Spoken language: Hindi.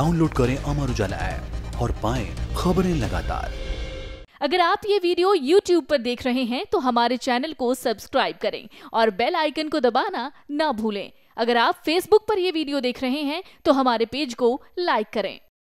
डाउनलोड करें अमर उजाला ऐप और पाएं खबरें लगातार। अगर आप ये वीडियो YouTube पर देख रहे हैं तो हमारे चैनल को सब्सक्राइब करें और बेल आइकन को दबाना ना भूलें। अगर आप Facebook पर ये वीडियो देख रहे हैं तो हमारे पेज को लाइक करें।